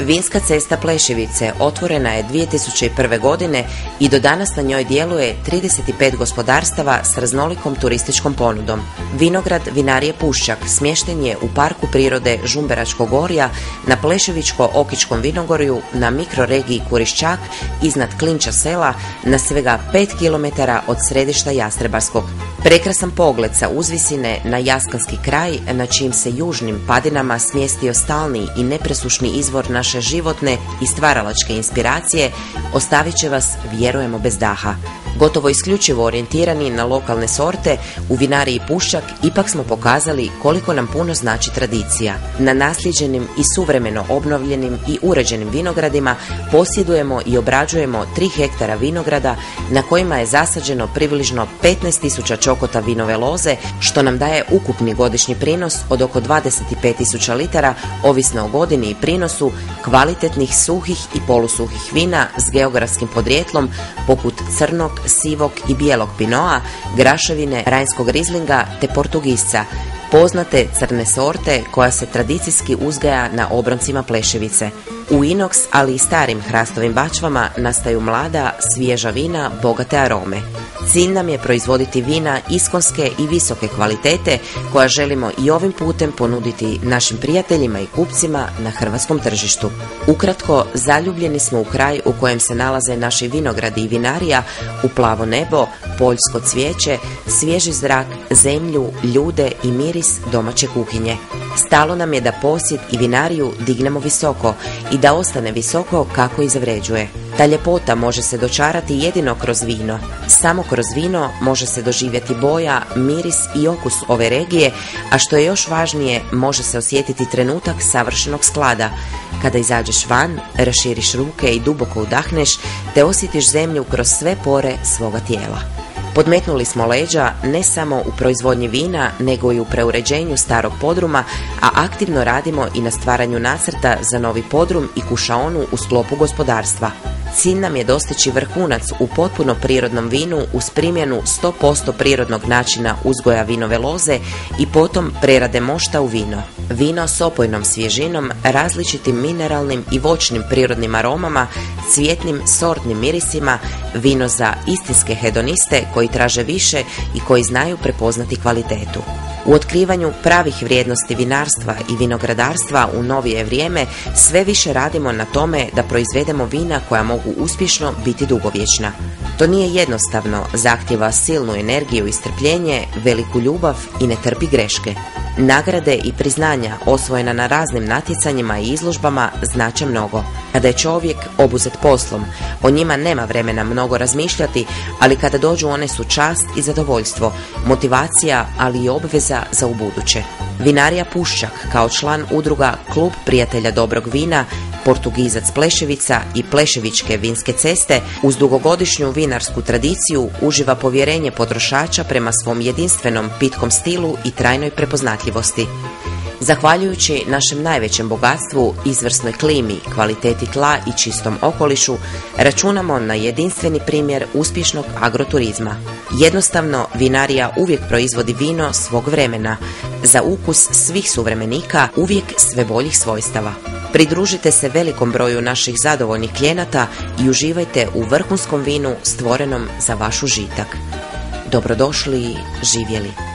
Vinska cesta Pleševice otvorena je 2001. godine i do danas na njoj djeluje 35 gospodarstava s raznolikom turističkom ponudom. Vinograd Vinarije Puščak smješten je u Parku prirode Žumberačkog gorja na Pleševičko-Okičkom vinogorju na mikroregiji Kuriščak iznad Klinča sela na svega 5 km od središta Jastrebarskog. Prekrasan pogled sa uzvisine na Jaskanski kraj, na čijim se južnim padinama smjestio stalni i nepresušni izvor naše životne i stvaralačke inspiracije, ostavit će vas, vjerujemo, bez daha. Gotovo isključivo orijentirani na lokalne sorte, u vinariji Puščak ipak smo pokazali koliko nam puno znači tradicija. Na nasljeđenim i suvremeno obnovljenim i uređenim vinogradima posjedujemo i obrađujemo 3 hektara vinograda na kojima je zasađeno približno 15.000 čokota vinove loze, što nam daje ukupni godišnji prinos od oko 25.000 litara, ovisno o godini i prinosu, kvalitetnih suhih i polusuhih vina s geografskim podrijetlom poput crnog, sivog i bijelog pinoa, graševine, rajnskog rizlinga te portugisca, poznate crne sorte koja se tradicijski uzgaja na obroncima Pleševice. U inoks, ali i starim hrastovim bačvama nastaju mlada, svježa vina, bogate arome. Cilj nam je proizvoditi vina iskonske i visoke kvalitete koja želimo i ovim putem ponuditi našim prijateljima i kupcima na hrvatskom tržištu. Ukratko, zaljubljeni smo u kraj u kojem se nalaze naši vinogradi i vinarija, u plavo nebo, poljsko cvijeće, svježi zrak, zemlju, ljude i miris domaće kuhinje. Stalo nam je da posjed i vinariju dignemo visoko i da ostane visoko kako i zavređuje. Ta ljepota može se dočarati jedino kroz vino. Samo kroz vino može se doživjeti boja, miris i okus ove regije, a što je još važnije, može se osjetiti trenutak savršenog sklada. Kada izađeš van, raširiš ruke i duboko udahneš, te osjetiš zemlju kroz sve pore svoga tijela. Podmetnuli smo leđa ne samo u proizvodnji vina, nego i u preuređenju starog podruma, a aktivno radimo i na stvaranju nacrta za novi podrum i kušaonu u sklopu gospodarstva. Cilj nam je dostići vrhunac u potpuno prirodnom vinu uz primjenu 100% prirodnog načina uzgoja vinove loze i potom prerade mošta u vino. Vino s opojnom svježinom, različitim mineralnim i voćnim prirodnim aromama, cvjetnim sortnim mirisima, vino za istinske hedoniste koji traže više i koji znaju prepoznati kvalitetu. U otkrivanju pravih vrijednosti vinarstva i vinogradarstva u novije vrijeme sve više radimo na tome da proizvedemo vina koja mogu uspješno biti dugovječna. To nije jednostavno, zahtjeva silnu energiju i strpljenje, veliku ljubav i ne trpi greške. Nagrade i priznanja osvojena na raznim natjecanjima i izložbama znače mnogo. Kada je čovjek obuzet poslom, o njima nema vremena mnogo razmišljati, ali kada dođu one su čast i zadovoljstvo, motivacija, ali i obveza za ubuduće. Vinarija Puščak kao član udruga Klub prijatelja dobrog vina, Portugizac Pleševica i Pleševičke vinske ceste uz dugogodišnju vinarsku tradiciju uživa povjerenje potrošača prema svom jedinstvenom pitkom stilu i trajnoj prepoznatljivosti. Zahvaljujući našem najvećem bogatstvu, izvrsnoj klimi, kvaliteti tla i čistom okolišu, računamo na jedinstveni primjer uspješnog agroturizma. Jednostavno, vinarija uvijek proizvodi vino svog vremena, za ukus svih suvremenika, uvijek sve boljih svojstava. Pridružite se velikom broju naših zadovoljnih klijenata i uživajte u vrhunskom vinu stvorenom za vaš užitak. Dobrodošli, živjeli!